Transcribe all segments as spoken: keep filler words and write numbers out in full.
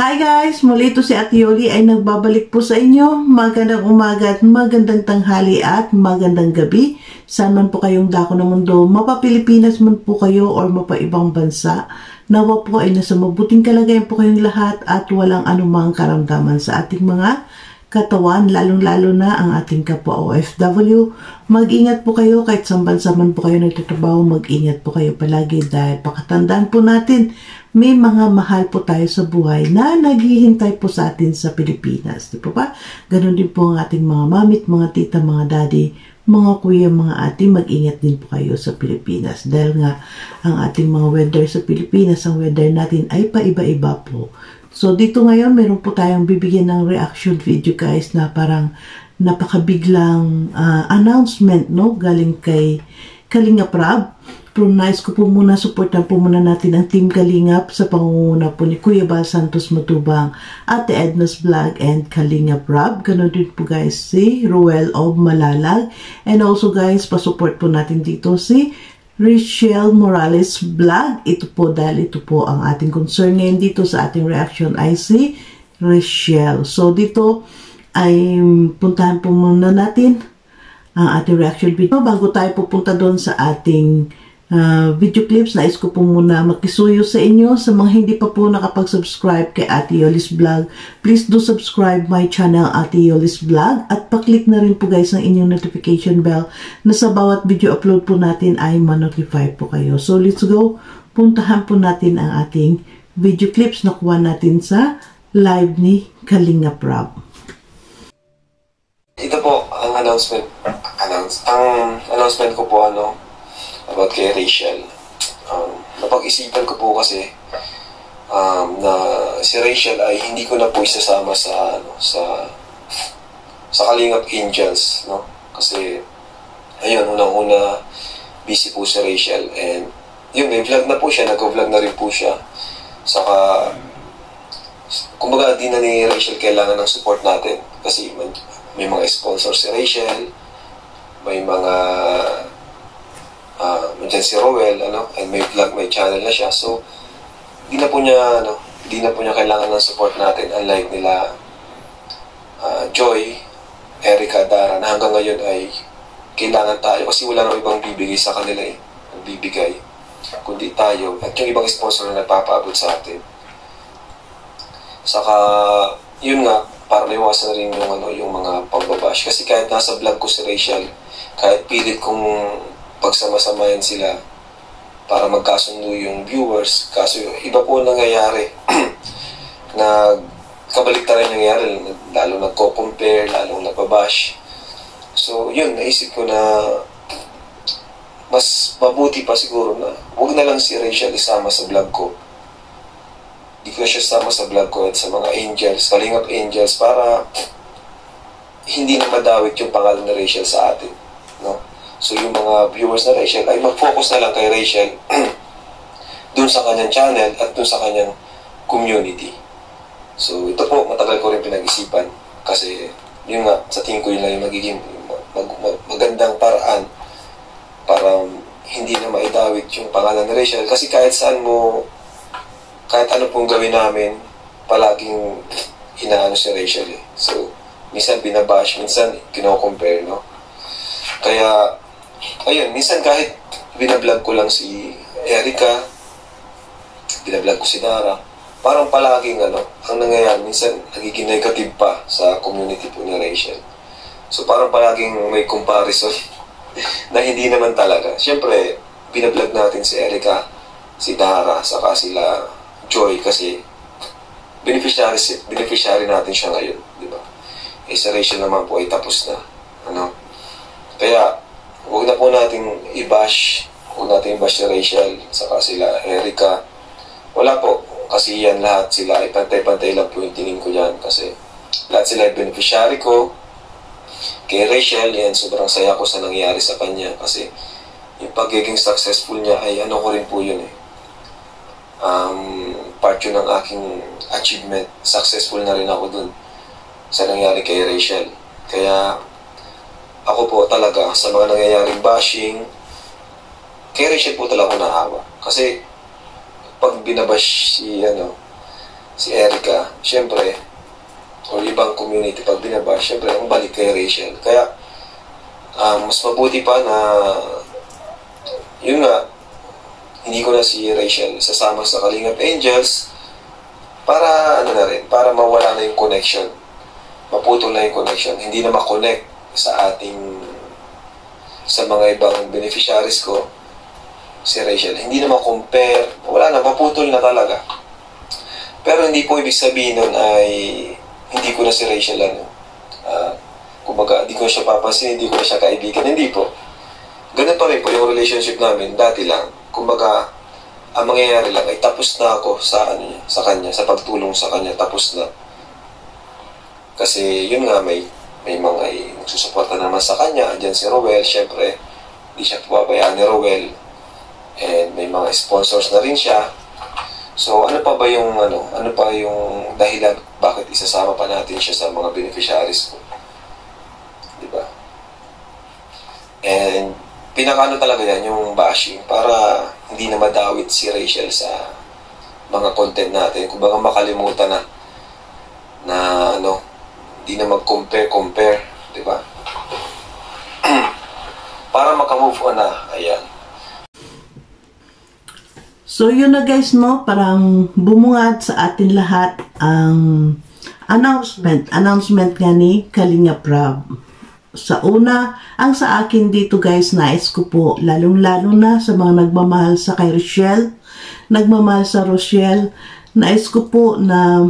Hi guys! Muli ito si Ate Yoli ay nagbabalik po sa inyo. Magandang umaga at magandang tanghali at magandang gabi. Saan man po kayong dako ng mundo, mapa-Pilipinas man po kayo or mapa-ibang bansa. Nawa po ay nasa mabuting kalagayan po kayong lahat at walang anumang karamdaman sa ating mga katawan, lalong-lalo na ang ating kapwa O F W. Mag-ingat po kayo kahit sa bansa man po kayo nagtatrabaho, mag-ingat po kayo palagi dahil pakatandaan po natin, may mga mahal po tayo sa buhay na naghihintay po sa atin sa Pilipinas. Di po ba? Ganon din po ang ating mga mamit, mga tita, mga daddy, mga kuya, mga ate, mag-ingat din po kayo sa Pilipinas. Dahil nga, ang ating mga weather sa Pilipinas, ang weather natin ay paiba-iba po. So, dito ngayon, meron po tayong bibigyan ng reaction video guys na parang napakabiglang uh, announcement, no? Galing kay Kalingap Rab. Pero nice ko po muna, supportan po muna natin ang Team Kalingap sa pangunguna po ni Kuya Bal Santos Matubang, Ate Edna's Vlog, and Kalingap Rab. Ganon din po guys si Ruel of Malalag. And also guys, pasupport po natin dito si Richelle Morales Vlog. Ito po dahil ito po ang ating concern ngayon dito sa ating reaction ay si Richelle. So dito ay puntahan po muna natin ang ating reaction video. Bago tayo pupunta doon sa ating uh, video clips, nais ko po muna makisuyo sa inyo. Sa mga hindi pa po nakapag-subscribe kay Ate Yoli's Vlog, please do subscribe my channel Ate Yoli's Vlog at paklik na rin po guys ang inyong notification bell na sa bawat video upload po natin ay ma-notify po kayo. So let's go, puntahan po natin ang ating video clips na kuha natin sa live ni Kalingap Rab. Ito po ang announcement announce ang announcement ko po ano about kay Rachelle. Um, napag-isipan ko po kasi um, na si Rachelle ay hindi ko na po isasama sa ano sa sa Kalingap Angels, no? Kasi ayun, unang-una busy po si Rachelle and yun, may vlog na po siya, nag-vlog na rin po siya. Saka kumbaga di na ni Rachelle kailangan ng support natin kasi may mga sponsor si Rachelle, may mga uh, dyan si Roel, ano, and may vlog, may channel na siya. So, di na po niya, ano, di na po niya kailangan ng support natin. Unlike nila uh, Joy, Erica, Dara, na hanggang ngayon ay kailangan tayo kasi wala nang ibang bibigay sa kanila eh. Ang bibigay, kundi tayo. At yung ibang sponsor na nagpapaabot sa atin. Saka, yun nga, para maiwasan rin yung, ano, yung mga pagbabash. Kasi kahit nasa vlog ko si Rachelle, kahit pilit kong pagsama-samayan sila para magkasundo yung viewers, kaso iba po nangyayari. na kabaliktaran nangyayari, lalo nagko-compare, lalo nagbabash. So, yun, naisip ko na mas mabuti pa siguro na huwag na lang si Rachelle isama sa vlog ko. Di ko siya sama sa vlog ko at sa mga angels, Kalingap Angels, para hindi na madawit yung pangalan ni Rachelle sa atin, no? So yung mga viewers na Rachelle ay mag-focus na lang kay Rachelle dun sa kanyang channel at dun sa kanyang community. So ito po, matagal ko rin pinag-isipan kasi yun nga, sa tingin ko yun lang yung magiging mag, mag, magandang paraan para hindi na maidawit yung pangalan ni Rachelle kasi kahit saan mo, kahit ano pong gawin namin, palaging inaano si Rachelle eh. So, minsan binabash, minsan kino-compare, no? Kaya, ayun, minsan kahit binablog ko lang si Erica, binablog ko si Dara, parang palaging ano, ang nangyayari, minsan nagiging negative pa sa community po ni Rachelle. So, parang palaging may comparison na hindi naman talaga. Siyempre, binablog natin si Erica, si Dara, saka sila Joy kasi beneficiary, beneficiary natin siya ngayon, di ba? Eh, sa Rachelle naman po ay tapos na, ano? Kaya, huwag na po nating i-bash, huwag nating i-bash si Rachelle, saka sila Erica. Wala po, kasi yan lahat sila ay pantay-pantay lang po yung tingin ko yan kasi lahat sila ay beneficiary ko. Kay Rachelle, yan, sobrang saya ko sa nangyari sa kanya kasi yung pagiging successful niya ay ano ko rin po yun eh. Um, part yun ng aking achievement. Successful na rin ako dun sa nangyari kay Rachelle. Kaya ako po talaga sa mga nangyayaring bashing kay Rachelle po talaga ako naawa. Kasi pag binabash si ano si Erica, syempre, o ibang community pag binabash, syempre, ang balik kay Rachel. Kaya, um, mas mabuti pa na, yun nga, hindi ko na si Rachel sasama sa Kalingap Angels para, ano na rin, para mawala na yung connection. Maputol na yung connection. Hindi na makonect sa ating, sa mga ibang beneficiaries ko, si Rachel. Hindi na ma-compare. Wala na, maputol na talaga. Pero hindi po ibig sabihin nun ay hindi ko na si Rachel ano. Uh, kumbaga, hindi ko siya papansin, hindi ko na siya kaibigan. Hindi po. Ganun pa rin po yung relationship namin. Dati lang. Kumbaga, ang mangyayari lang ay tapos na ako sa, ano, sa kanya, sa pagtulong sa kanya. Tapos na. Kasi yun nga, may, may mga eh, nagsusuporta naman sa kanya. Diyan si Rowel, syempre, hindi siya pababayaan ni Rowel. And may mga sponsors na rin siya. So, ano pa ba yung, ano, ano pa yung dahilan bakit isasama pa natin siya sa mga beneficiaries ko? Diba? And, pinakano talaga yan, yung bashing, para hindi na madawit si Rachel sa mga content natin. Kung baga makalimutan na, na, ano, hindi na mag-compare, compare, diba? Para makamove on na, ayan. So, yun na guys, no? Parang bumungad sa atin lahat ang announcement. Announcement nga ni Kalingap Rab. Sa una, ang sa akin dito guys, nais ko po, lalong-lalo na sa mga nagmamahal sa kay Rochelle, nagmamahal sa Rochelle, nais ko po na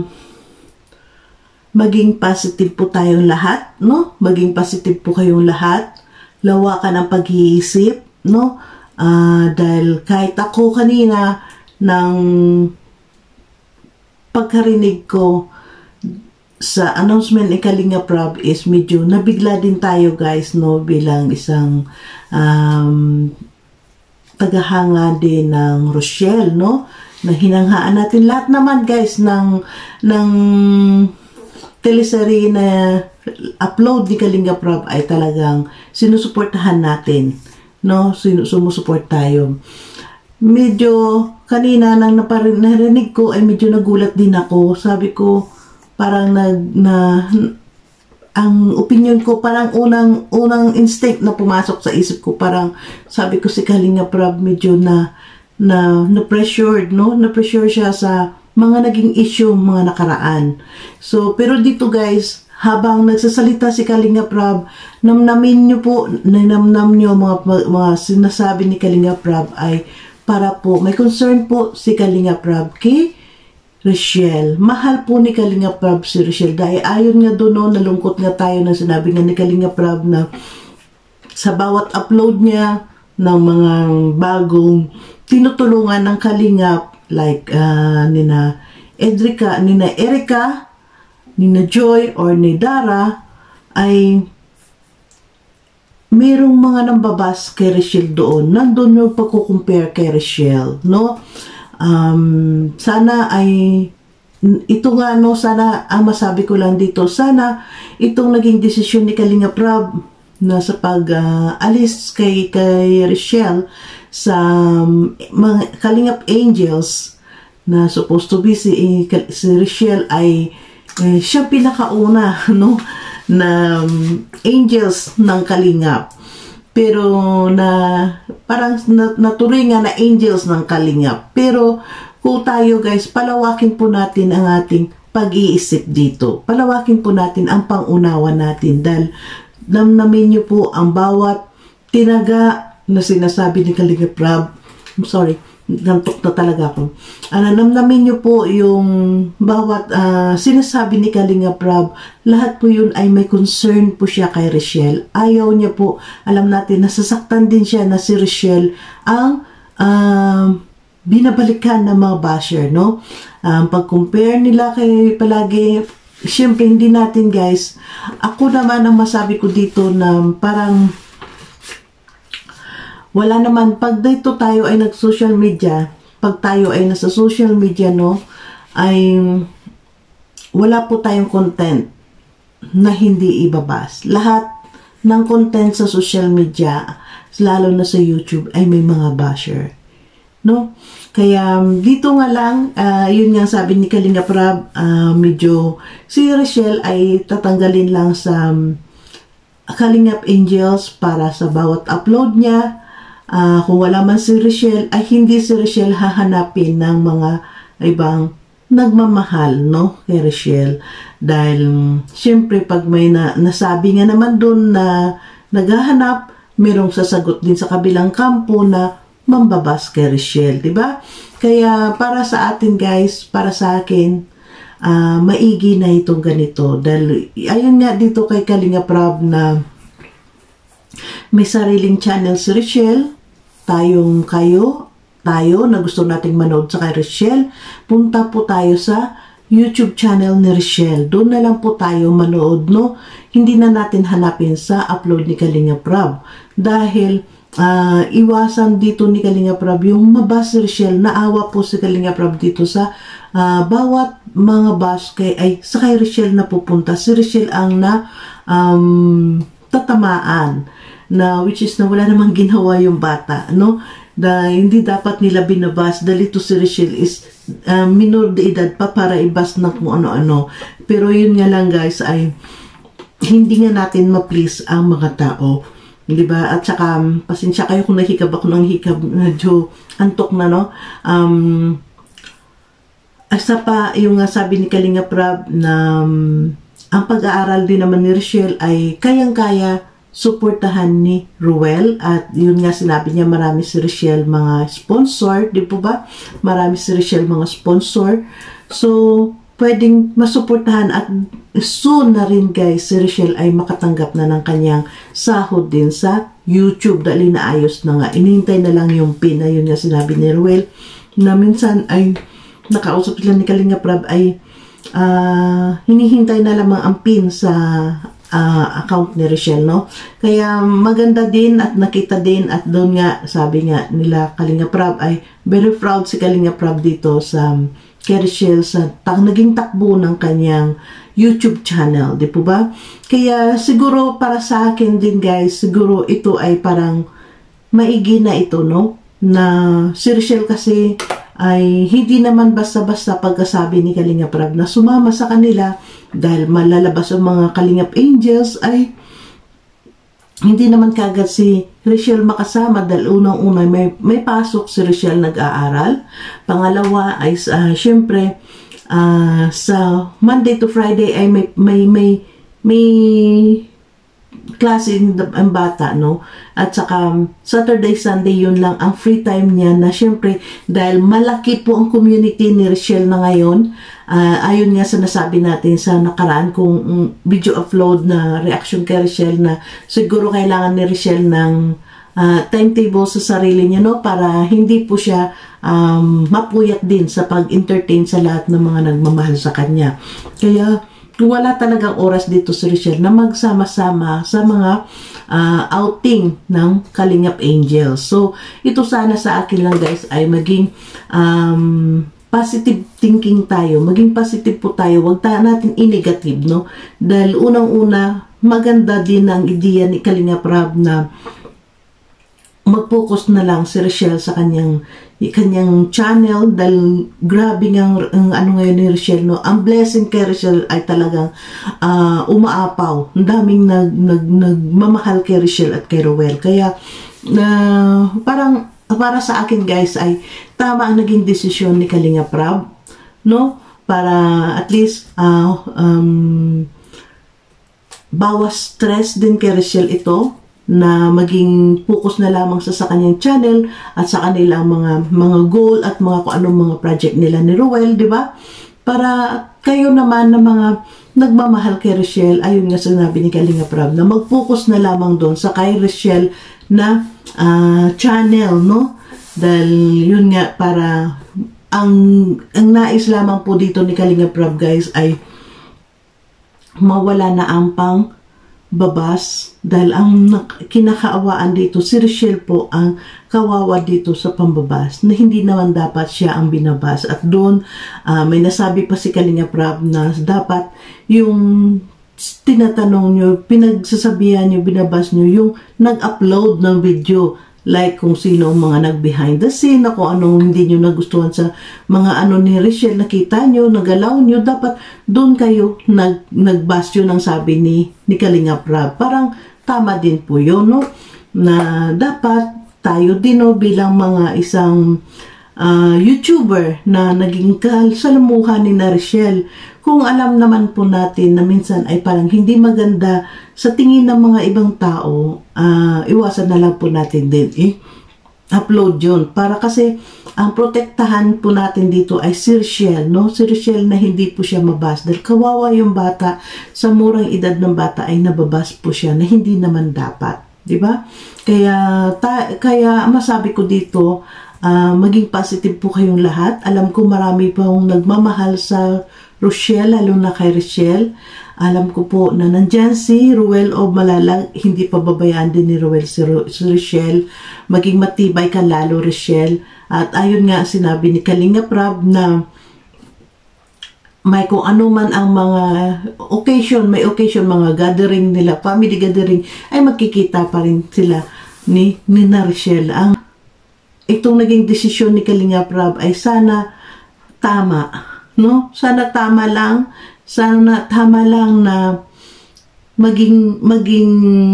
maging positive po tayong lahat, no? Maging positive po kayong lahat. Lawakan ang pag-iisip, no? Uh, dahil kahit ako kanina ng pagkarinig ko sa announcement ni Kalingap Rab is medyo nabigla din tayo guys, no, bilang isang um, tagahanga din ng Rochelle, no, na hinanghaan natin lahat naman guys ng ng teleserye na upload ni Kalingap Rab ay talagang sinusuportahan natin, no, sumusuport tayo. Medyo kanina nang narinig ko ay medyo nagulat din ako. Sabi ko parang nag na ang opinion ko, parang unang unang instinct na pumasok sa isip ko, parang sabi ko si Kalingap Rab medyo na na na pressured, no, na pressure siya sa mga naging issue mga nakaraan. So pero dito guys, habang nagsasalita si Kalingap Rab, namnamin nyo po, namnam nyo mga, mga sinasabi ni Kalingap Rab ay para po, may concern po si Kalingap Rab kay Rochelle. Mahal po ni Kalingap Rab si Rochelle. Dahil ayon nga doon, no, nalungkot nga tayo na sinabi nga ni Kalingap Rab na sa bawat upload niya ng mga bagong tinutulungan ng Kalingap, like uh, nina Edrica, nina Erica, nina Joy or ni Dara, ay merong mga nambabas kay Rochelle doon. Nandun yung pagkukumpare kay Rochelle, no? Um, sana ay ito nga, no, sana ang masabi ko lang dito, sana itong naging desisyon ni Kalingap Rab na sa pag-alis uh, kay, kay Rochelle sa um, mga Kalingap Angels na supposed to be si, si Rochelle ay eh, siya pinakauna, no, na um, angels ng Kalingap, pero na parang na, naturingan na angels ng Kalingap. Pero kung tayo guys, palawakin po natin ang ating pag-iisip dito, palawakin po natin ang pangunawa natin, dahil namnamin nyo po ang bawat tinaga na sinasabi ni Kalingap Rab. I'm sorry, nantok na talaga ako. Ano, namnamin nyo po yung bawat uh, sinasabi ni Kalingap Rab. Lahat po yun ay may concern po siya kay Rochelle. Ayaw niya po, alam natin, nasasaktan din siya na si Rochelle ang uh, binabalikan ng mga basher, no? Um, pag-compare nila kay palagi, syempre hindi natin guys, ako naman ang masabi ko dito na parang wala naman, pag dito tayo ay nag-social media, pag tayo ay nasa social media, no, ay wala po tayong content na hindi ibabas. Lahat ng content sa social media, lalo na sa YouTube, ay may mga basher. no? Kaya dito nga lang, uh, yun nga sabi ni Kalinga Prab, uh, medyo si Rachelle ay tatanggalin lang sa um, Kalingap Angels para sa bawat upload niya. Uh, kung wala man si Rachelle, ay hindi si Rachelle hahanapin ng mga ibang nagmamahal, no, kay Rachelle. Dahil syempre pag may na, nasabi nga naman doon na naghahanap, merong sasagot din sa kabilang kampo na mambabas kay Rachelle, di ba? Kaya para sa atin guys, para sa akin, uh, maigi na itong ganito. Dahil ayun nga dito kay Kalinga Prab na may sariling channel si Rachelle, tayong kayo, tayo na gusto nating manood sa kay Rachelle, punta po tayo sa YouTube channel ni Rachelle. Doon na lang po tayo manood, no? Hindi na natin hanapin sa upload ni Kalinga Prab. Dahil Uh, iwasan dito ni Kalinga Prab yung mabas si Rachelle. Naawa po si Kalinga Prab dito sa uh, bawat mga bus kay, ay sa kay Rachelle na pupunta. Si Rachelle ang na um, tatamaan na which is na wala namang ginawa yung bata, no? Na hindi dapat nila binabas dahil ito si Rachelle is uh, minor de edad pa para ibas na kung ano-ano. Pero yun nga lang guys ay hindi nga natin ma-please ang mga tao. Diba? At saka, pasensya kayo kung nahikab ako ng hikab, medyo antok na, no? Um, asa pa, yung sabi ni Kalinga Prab na um, ang pag-aaral din naman ni Rachelle ay kayang-kaya suportahan ni Ruel. At yun nga sinabi niya, marami si Rachelle mga sponsor, di po ba? Marami si Rachelle mga sponsor. So, pwedeng masuportahan at soon na rin guys, si Rachelle ay makatanggap na ng kanyang sahod din sa YouTube dahil inaayos na nga. Inihintay na lang yung pin na yun nga sinabi ni Ruel na minsan ay nakausap sila ni Kalinga Prab ay uh, hinihintay na lamang ang pin sa uh, account ni Rachelle, no? Kaya maganda din at nakita din at doon nga sabi nga nila Kalinga Prab ay very proud si Kalinga Prab dito sa kay Rachelle sa tang naging takbo ng kanyang YouTube channel, di po ba? Kaya siguro para sa akin din guys, siguro ito ay parang maigi na ito, no? Na si Rachelle kasi ay hindi naman basta-basta pagkasabi ni Kalinga Prab na sumama sa kanila dahil malalabas ang mga Kalingap Angels ay hindi naman kagad si Rachelle makasama dahil unang-una may, may pasok si Rachelle nag-aaral. Pangalawa ay uh, syempre uh, sa Monday to Friday ay may may may, may klase ang bata, no? At saka Saturday, Sunday yun lang ang free time niya na syempre dahil malaki po ang community ni Rachelle na ngayon. Uh, ayun nga sa nasabi natin sa nakaraan kung um, video upload na reaction kay Rachelle na siguro kailangan ni Rachelle ng uh, timetable sa sarili niya, no? Para hindi po siya um, mapuyat din sa pag-entertain sa lahat ng mga nagmamahal sa kanya. Kaya wala talagang oras dito si Rachelle na magsama-sama sa mga uh, outing ng Kalingap Angels. So, ito sana sa akin lang guys ay maging um, positive thinking tayo. Maging positive po tayo. Huwag ta natin i-negative, no? Dahil unang-una, maganda din ang ideya ni Kalinga Prab na mag-focus na lang si Rachelle sa kanyang kanyang channel dahil grabe ng ang ano ngayon ni Rachelle, no? Ang blessing kay Rachelle ay talagang uh, umaapaw. Ang daming nag, nag, nagmamahal kay Rachelle at kay Ruel. Kaya uh, parang para sa akin guys ay tama ang naging desisyon ni Kalinga Prab, no? Para at least uh, um, bawas stress din kay Rachelle ito na maging focus na lamang sa sa kanyang channel at sa kanilang mga mga goal at mga kung anong mga project nila ni Ruel, di ba? Para kayo naman na mga nagmamahal kay Rachelle, ayun nga sinabi ni Kalinga Prab na mag-focus na lamang doon sa kay Rachelle na uh, channel, no? Dahil yun nga para ang ang nais lamang po dito ni Kalinga Prab guys ay mawala na ang pang babas dahil ang kinakaawaan dito si Rachelle po ang kawawa dito sa pambabas na hindi naman dapat siya ang binabas. At doon uh, may nasabi pa si Kalinga Prab na dapat yung tinatanong nyo, pinagsasabihan nyo, binabas nyo yung nag-upload ng video like kung sino ang mga nag-behind the scene, na kung anong hindi nyo nagustuhan sa mga ano ni Richelle, nakita nyo, nagalaw nyo, dapat doon kayo nag, nagbastyo ng sabi ni, ni Kalingap Rab. Parang tama din po yun, no? Na dapat tayo din, no, bilang mga isang uh, YouTuber na naging kasalamuhan ni na Richelle, kung alam naman po natin na minsan ay parang hindi maganda sa tingin ng mga ibang tao, uh, iwasan na lang po natin din eh, upload yun. Para kasi ang protektahan po natin dito ay si Richelle, no? Si Richelle na hindi po siya mabas. Dahil kawawa yung bata, sa murang edad ng bata ay nababas po siya na hindi naman dapat. Diba? Kaya, ta, kaya masabi ko dito, uh, maging positive po kayong lahat. Alam ko marami pong nagmamahal sa Rochelle, lalo na kay Richelle. Alam ko po na nandyan si Ruel o Malalag, hindi pa babayaan din ni Ruel si, Ru si Richelle. Maging matibay ka lalo, Richelle. At ayun nga, sinabi ni Kalingap Rab na may kung ano man ang mga occasion, may occasion, mga gathering nila, family gathering, ay magkikita pa rin sila ni, ni na Richelle. Ang itong naging desisyon ni Kalingap Rab ay sana tama, no? Sana tama lang, sana tama lang na maging maging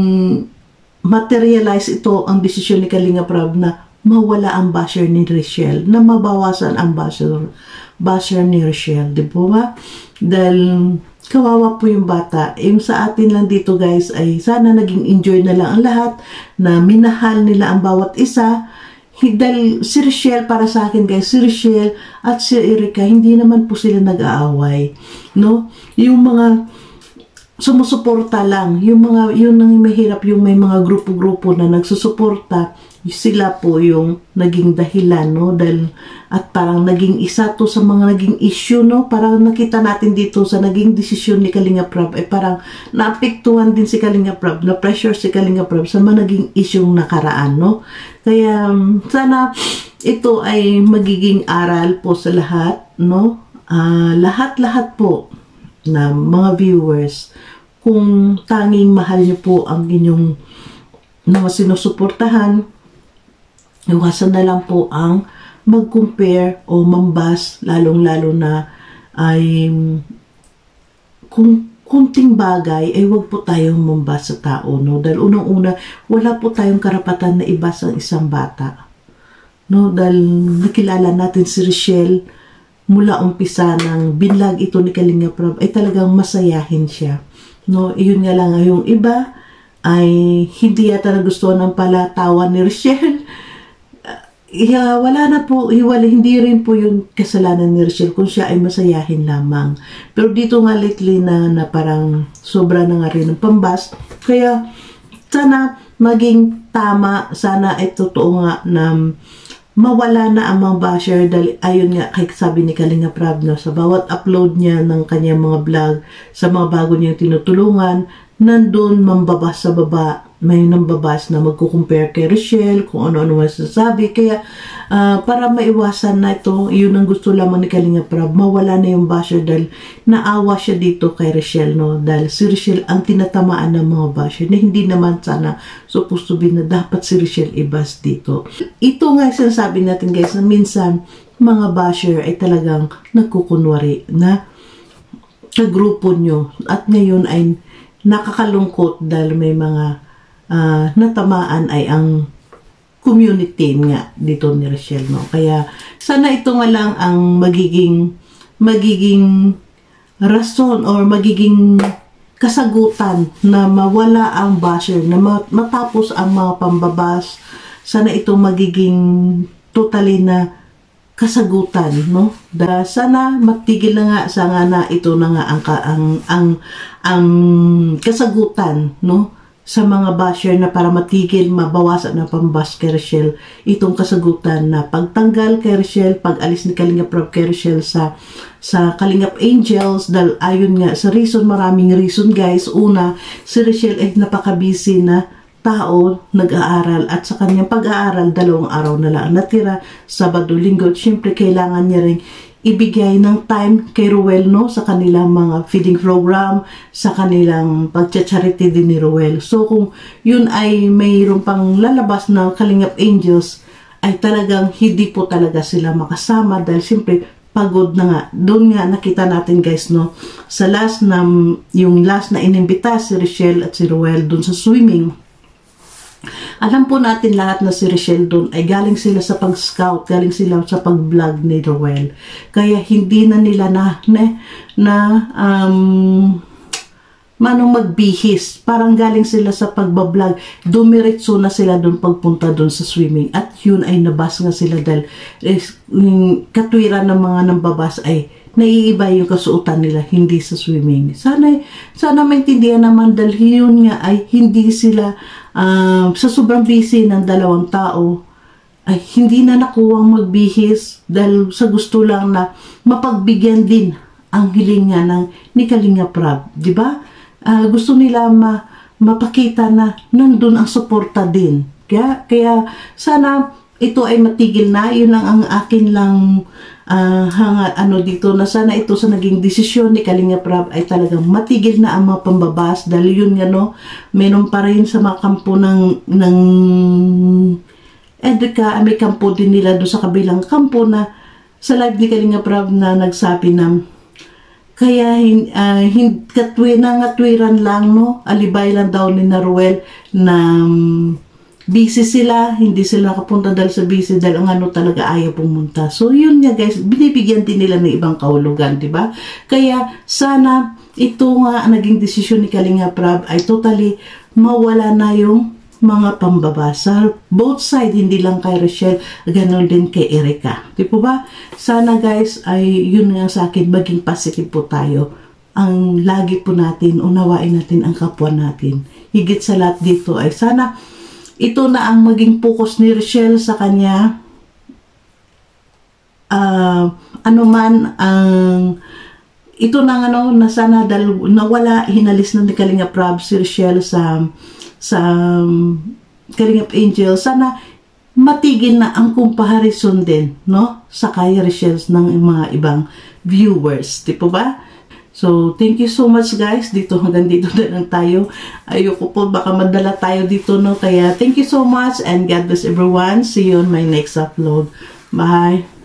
materialize ito ang desisyon ni Kalingap Rab na mawala ang basher ni Richelle, na mabawasan ang basher basher ni Richelle, di po ba? Dahil kawawa po yung bata. Yung sa atin lang dito guys ay sana naging enjoy na lang ang lahat, na minahal nila ang bawat isa. Dahil si Richelle, para sa akin guys, si Richelle at si Erica, hindi naman po sila nag-aaway, no? Yung mga sumusuporta lang, yung mga, yun ang mahirap, yung may mga grupo-grupo na nagsusuporta, sila po yung naging dahilan, no? Dahil, at parang naging isa to sa mga naging issue, no? Parang nakita natin dito sa naging desisyon ni Kalingap Rab, ay parang naapektuhan din si Kalingap Rab, na pressure si Kalingap Rab sa mga naging issue nakaraan, no? Kaya, sana ito ay magiging aral po sa lahat, no? Uh, lahat-lahat po na mga viewers, kung tanging mahal niyo po ang inyong na sinusuportahan, iwasan na lang po ang mag-compare o mambas, lalong-lalo na ay kung kunting bagay ay wag po tayong mambas sa tao, no? Dahil unang-una, wala po tayong karapatan na ibas ang isang bata, no? Dahil nakilala natin si Richelle mula umpisa ng binlag ito ni Kalingap Rab, ay talagang masayahin siya, no? Iyon nga lang, yung iba ay hindi yata nagustuhan ng palatawan ni Richelle. Yeah, wala na po, wala, hindi rin po yung kasalanan ni Richelle kung siya ay masayahin lamang. Pero dito nga lately na, na parang sobra na nga rin ng pambas. Kaya sana maging tama, sana ay totoo nga na mawala na ang mga basher. Dahil ayun nga, kay sabi ni Kalingap Rab, no, sa bawat upload niya ng kanyang mga vlog, sa mga bago niyang tinutulungan, nandun mambabas sa baba, may nambabas na magkukumpare kay Richelle, kung ano-ano masasabi. Kaya uh, para maiwasan na ito, yun ang gusto lamang ni Kalingap Rab, mawala na yung basher, dahil naawa siya dito kay Richelle, no? Dahil si Richelle ang tinatamaan ng mga basher, na hindi naman sana supposed to be na dapat si Richelle ibas dito. Ito nga sinasabi natin guys, na minsan mga basher ay talagang nagkukunwari na kagrupo nyo, at ngayon ay nakakalungkot dahil may mga uh, natamaan ay ang community nga dito ni Richelle, no? Kaya sana ito nga lang ang magiging magiging rason or magiging kasagutan na mawala ang basher, na matapos ang mga pambabas. Sana ito magiging totally na kasagutan, no? Da sana matigil na nga sa nga na ito na nga ang ang ang, ang kasagutan, no? Sa mga basher, na para matigil, mabawasan ng pambas kay Richelle, itong kasagutan na pagtanggal kay Richelle, pag-alis ni Kalingap Rab kay Richelle sa sa Kalingap Angels. Dahil ayun nga sa reason, maraming reason guys. Una, si Richelle ay napaka-busy na tao, nag-aaral, at sa kanyang pag-aaral, dalawang araw na lang natira, Sabado, Linggo. Siyempre, kailangan niya rin ibigay ng time kay Ruel, no, sa kanilang mga feeding program, sa kanilang pagcha-charity din ni Ruel. So kung yun ay mayroon pang lalabas na Kalingap Angels, ay talagang hindi po talaga sila makasama dahil siyempre pagod na nga. Doon nga nakita natin guys, no, sa last na, yung last na inimbita si Richelle at si Ruel doon sa swimming. Alam po natin lahat na si Richelle doon ay galing sila sa pag-scout, galing sila sa pag-vlog ni Ruel. Kaya hindi na nila na, na, na um, manong magbihis. Parang galing sila sa pagbablog. Dumiretso na sila doon pagpunta doon sa swimming. At yun ay nabas nga sila dahil eh, yung katwiran ng mga nambabas ay naiiba yung kasuotan nila, hindi sa swimming. Sana, sana maintindihan naman dahil yun nga ay hindi sila uh, sa sobrang busy ng dalawang tao ay hindi na nakuwang magbihis dahil sa gusto lang na mapagbigyan din ang hilinga ng ni Kalingap Rab, di ba? Uh, gusto nila ma, mapakita na nandun ang suporta din. Kaya, kaya sana ito ay matigil na. Yun lang ang akin lang uh, hanga, ano dito, na sana ito sa naging desisyon ni Kalingap Rab ay talagang matigil na ang mga pambabas dahil yun nga, no, meron pa rin sa mga kampo ng, ng Edrica, may kampo din nila doon sa kabilang kampo na sa live ni Kalingap Rab na nagsabi na kaya uh, katwi, nangatwiran lang, no, alibay lang daw ni Ruel na um, busy sila, hindi sila nakapunta dahil sa busy dahil ang ano talaga ayaw pumunta. So yun nga guys, binibigyan din nila ng ibang kahulugan, di ba? Kaya sana ito nga ang naging desisyon ni Kalingap Rab ay totally mawala na yung mga pambabasa. Both side, hindi lang kay Richelle, ganoon din kay Erica. Di po ba? Sana guys, ay yun nga sa akin, maging positive po tayo. Ang lagi po natin, unawain natin ang kapwa natin. Higit sa lahat dito ay sana ito na ang maging focus ni Richelle sa kanya. Uh, ano man ang ito na ano, na sana dahil nawala, hinalis na ni Kalingap Rab si Richelle sa sa um, Kalingap Angel, sana matigil na ang comparison din, no, sa kay Richelle ng mga ibang viewers, di po ba? So, thank you so much guys. Dito hanggang dito na lang tayo. Ayoko po, baka madala tayo dito, no? Kaya, thank you so much and God bless everyone. See you on my next upload. Bye!